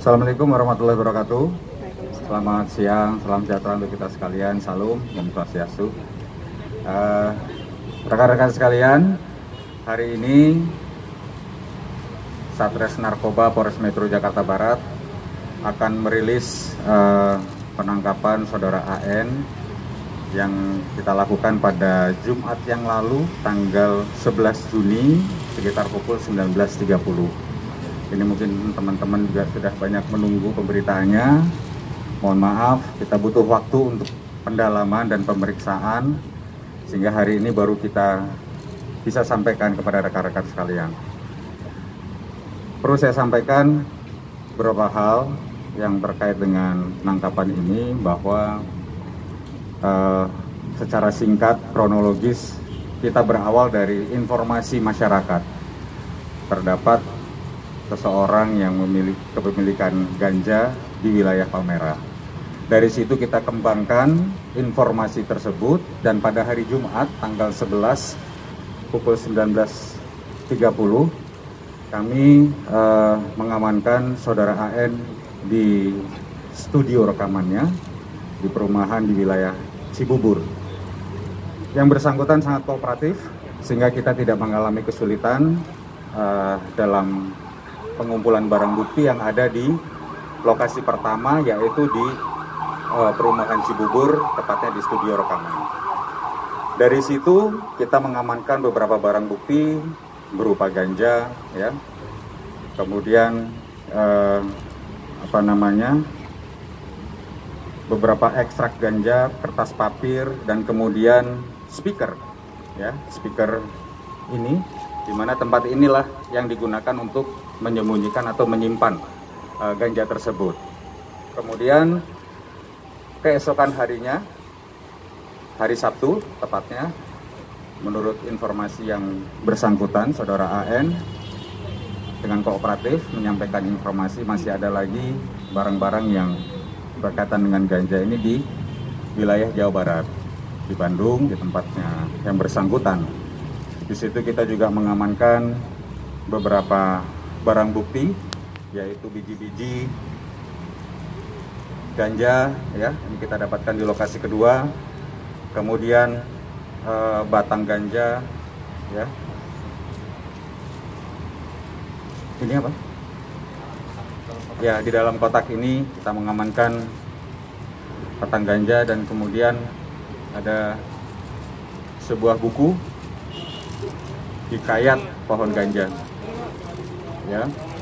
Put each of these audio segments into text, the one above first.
Assalamualaikum warahmatullahi wabarakatuh. Selamat siang, salam sejahtera untuk kita sekalian. Salam, Om Swastiastu. Rekan-rekan sekalian, hari ini Satres Narkoba Polres Metro Jakarta Barat akan merilis penangkapan saudara AN yang kita lakukan pada Jumat yang lalu, tanggal 11 Juni sekitar pukul 19.30. Ini mungkin teman-teman juga sudah banyak menunggu pemberitaannya. Mohon maaf, kita butuh waktu untuk pendalaman dan pemeriksaan, sehingga hari ini baru kita bisa sampaikan kepada rekan-rekan sekalian. Perlu saya sampaikan beberapa hal yang terkait dengan penangkapan ini, bahwa secara singkat, kronologis, kita berawal dari informasi masyarakat. Terdapat seseorang yang memiliki kepemilikan ganja di wilayah Palmerah. Dari situ kita kembangkan informasi tersebut, dan pada hari Jumat tanggal 11 pukul 19.30 kami mengamankan saudara AN di studio rekamannya di perumahan di wilayah Cibubur. Yang bersangkutan sangat kooperatif sehingga kita tidak mengalami kesulitan dalam pengumpulan barang bukti yang ada di lokasi pertama, yaitu di perumahan Cibubur, tepatnya di studio rekaman. Dari situ kita mengamankan beberapa barang bukti berupa ganja, ya, kemudian beberapa ekstrak ganja, kertas papir, dan kemudian speaker, ya, speaker ini, di mana tempat inilah yang digunakan untuk menyembunyikan atau menyimpan ganja tersebut. Kemudian keesokan harinya, hari Sabtu tepatnya, menurut informasi yang bersangkutan, saudara AN dengan kooperatif menyampaikan informasi masih ada lagi barang-barang yang berkaitan dengan ganja ini di wilayah Jawa Barat, di Bandung, di tempatnya yang bersangkutan. Di situ kita juga mengamankan beberapa barang bukti, yaitu biji-biji ganja, ya, ini kita dapatkan di lokasi kedua. Kemudian batang ganja, ya. Ini apa? Ya, di dalam kotak ini kita mengamankan batang ganja, dan kemudian ada sebuah buku hikayat pohon ganja, ya.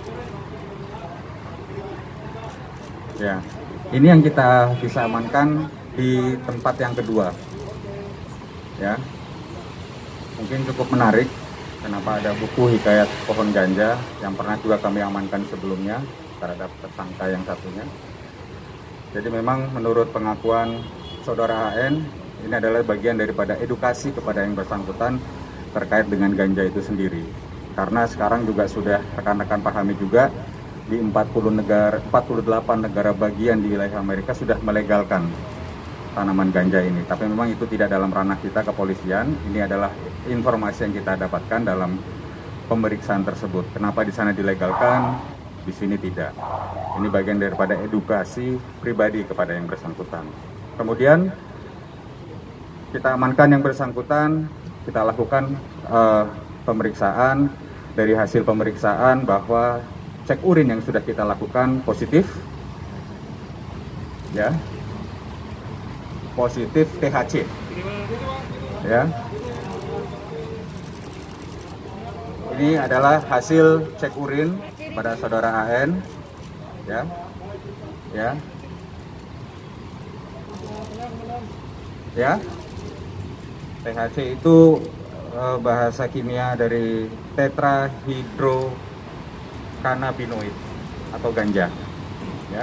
Ya, ini yang kita bisa amankan di tempat yang kedua, ya. Mungkin cukup menarik kenapa ada buku hikayat pohon ganja yang pernah juga kami amankan sebelumnya terhadap tersangka yang satunya. Jadi memang menurut pengakuan saudara AN, ini adalah bagian daripada edukasi kepada yang bersangkutan terkait dengan ganja itu sendiri. Karena sekarang juga sudah rekan-rekan pahami juga, di 48 negara bagian di wilayah Amerika sudah melegalkan tanaman ganja ini. Tapi memang itu tidak dalam ranah kita kepolisian. Ini adalah informasi yang kita dapatkan dalam pemeriksaan tersebut. Kenapa di sana dilegalkan, di sini tidak. Ini bagian daripada edukasi pribadi kepada yang bersangkutan. Kemudian kita amankan yang bersangkutan, kita lakukan pemeriksaan. Dari hasil pemeriksaan bahwa cek urin yang sudah kita lakukan positif, ya, positif THC, ya. Ini adalah hasil cek urin pada saudara AN, ya, ya, ya. THC itu bahasa kimia dari tetrahydrocannabinoid atau ganja, ya.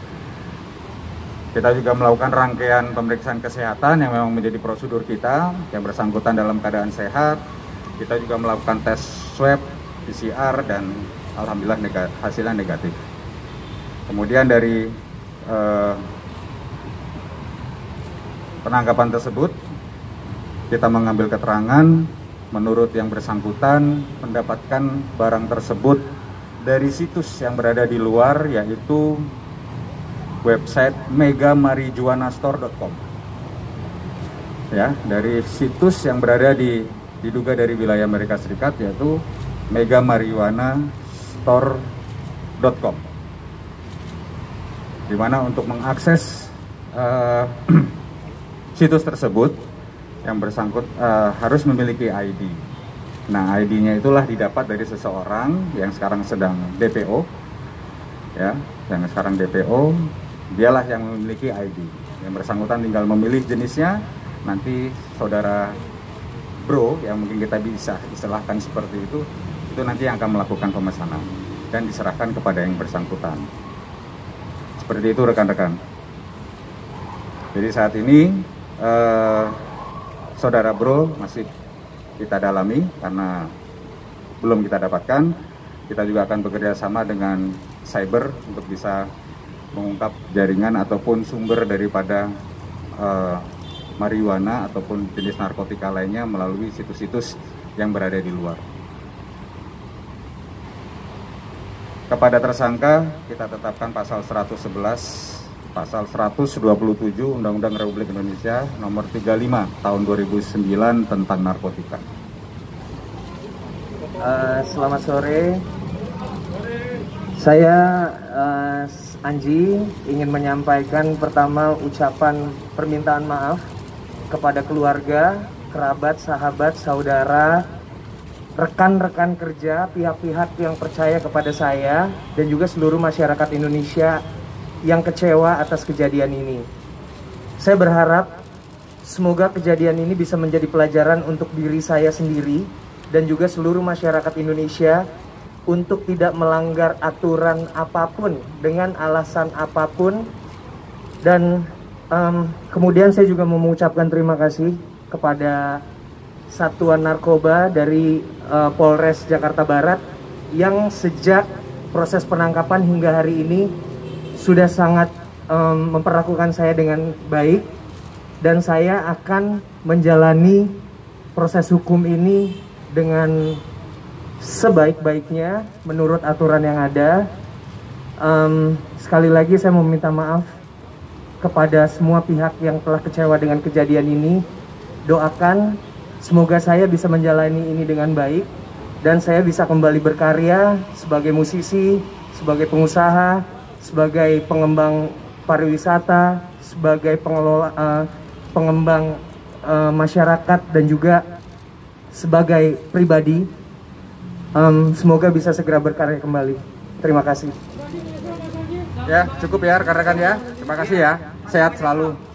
Kita juga melakukan rangkaian pemeriksaan kesehatan yang memang menjadi prosedur kita, yang bersangkutan dalam keadaan sehat. Kita juga melakukan tes swab, PCR, dan alhamdulillah hasilnya negatif. Kemudian dari penangkapan tersebut kita mengambil keterangan. Menurut yang bersangkutan mendapatkan barang tersebut dari situs yang berada di luar, yaitu website megamarijuanastore.com. Ya, dari situs yang berada diduga dari wilayah Amerika Serikat, yaitu megamarijuanastore.com, di mana untuk mengakses situs tersebut yang bersangkut harus memiliki ID. Nah, ID-nya itulah didapat dari seseorang yang sekarang sedang DPO, ya, yang sekarang DPO, dialah yang memiliki ID. Yang bersangkutan tinggal memilih jenisnya, nanti saudara bro, yang mungkin kita bisa istilahkan seperti itu nanti yang akan melakukan pemesanan dan diserahkan kepada yang bersangkutan. Seperti itu rekan-rekan. Jadi saat ini saudara bro masih kita dalami karena belum kita dapatkan. Kita juga akan bekerja sama dengan cyber untuk bisa mengungkap jaringan ataupun sumber daripada marijuana ataupun jenis narkotika lainnya melalui situs-situs yang berada di luar. Kepada tersangka kita tetapkan pasal 111, pasal 127 Undang-Undang Republik Indonesia nomor 35 tahun 2009 tentang narkotika. Selamat sore. Saya Anji ingin menyampaikan pertama ucapan permintaan maaf kepada keluarga, kerabat, sahabat, saudara, rekan-rekan kerja, pihak-pihak yang percaya kepada saya, dan juga seluruh masyarakat Indonesia yang kecewa atas kejadian ini. Saya berharap semoga kejadian ini bisa menjadi pelajaran untuk diri saya sendiri dan juga seluruh masyarakat Indonesia untuk tidak melanggar aturan apapun dengan alasan apapun. Dan kemudian saya juga mau mengucapkan terima kasih kepada Satuan Narkoba dari Polres Jakarta Barat yang sejak proses penangkapan hingga hari ini sudah sangat memperlakukan saya dengan baik, dan saya akan menjalani proses hukum ini dengan sebaik-baiknya menurut aturan yang ada. Sekali lagi saya mau minta maaf kepada semua pihak yang telah kecewa dengan kejadian ini. Doakan semoga saya bisa menjalani ini dengan baik dan saya bisa kembali berkarya sebagai musisi, sebagai pengusaha, sebagai pengembang pariwisata, sebagai pengembang masyarakat, dan juga sebagai pribadi. Semoga bisa segera berkarya kembali. Terima kasih. Ya, cukup ya rekan-rekan ya. Terima kasih ya. Sehat selalu.